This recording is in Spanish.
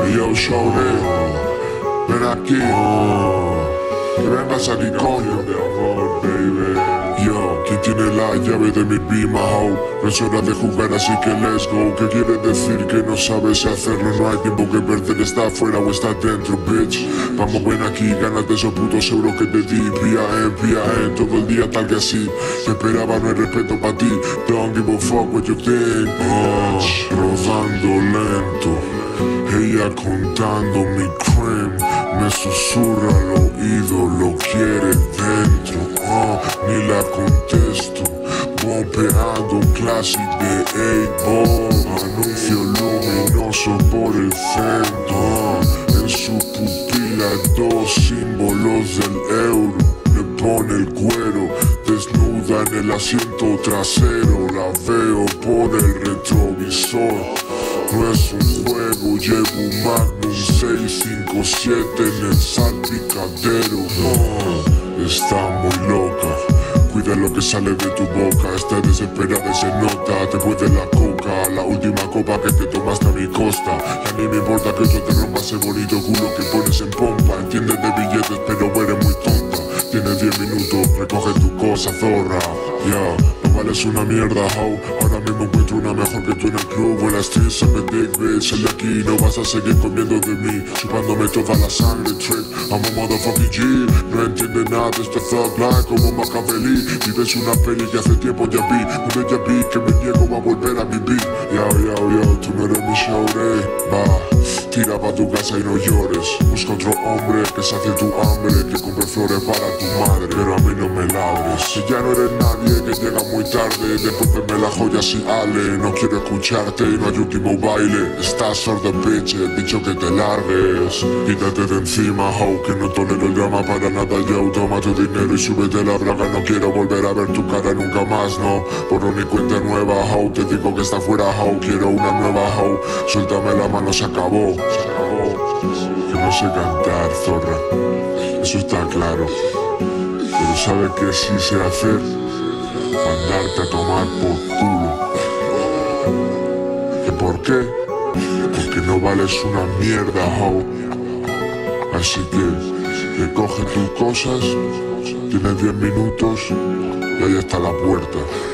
yo, H.O.E, ven aquí, que vengas aquí, coño. Yo, ¿quién tiene la llave de mi pima, ho? No es hora de jugar, así que let's go. ¿Qué quiere decir que no sabes hacerlo? No hay tiempo que perder, está afuera o está dentro, bitch. Vamos, ven aquí, gánate esos putos euros que te di. P.A.M, todo el día tal que así. Te esperaba, no hay respeto para ti. Don't give a fuck what you think, bitch. Rodando lento, ella contando mi cream. Me susurra al oído, lo quiere dentro, ni la contesto. Bombeando un clásico de A.k.a. Anuncio luminoso por el centro, en su pupila dos símbolos del euro. Le pone el cuero, desnuda en el asiento trasero. La veo por el retrovisor. No es un juego, llevo un Magnum 657 en el salpicadero. Está muy loca, cuida lo que sale de tu boca. Está desesperada y se nota, te puede la coca. La última copa que te tomaste a mi costa. Ya ni me importa que eso te rompa ese bonito culo que pones en pompa. Entiendes de billetes pero eres muy tonta. Tienes 10 minutos, recoge tu cosa, zorra. No vales una mierda, ho. Ahora mismo encuentro una mejor que tú en el club. Buenas streets, I'm a dick bitch. El de aquí no vas a seguir comiendo de mí, chupándome toda la sangre, trick. I'm a motherfucking G. No entiende nada de este thug life como Machiavelli. Vives una peli que hace tiempo ya vi. Un déjà vu que me niego a volver a vivir. Yo, tú no eres mi H.O.E. Va, tira pa' tu casa y no llores. Busca otro hombre que sacie tu hambre, que compre flores para tu madre, pero a mí no me ladres. Si ya no eres nadie, que llega muy tarde. Devuélveme las joyas y ale. No quiero escucharte, no hay último baile. Estás sordo, bitch, he dicho que te largues. Quítate de encima, ho, que no tolero el drama para nada. Yo, toma tu dinero y súbete la braga. No quiero volver a ver tu cara nunca más, no. Por mi cuenta nueva, ho, te digo que está fuera, ho. Quiero una nueva, ho. Suéltame la mano, se acabó. Que no sé cantar, zorra, eso está claro. Pero ¿sabes qué sí sé hacer? Mandarte a tomar por culo. ¿Que por qué? Porque no vales una mierda, ho. Así que recoge tus cosas, tienes 10 minutos y ahí está la puerta.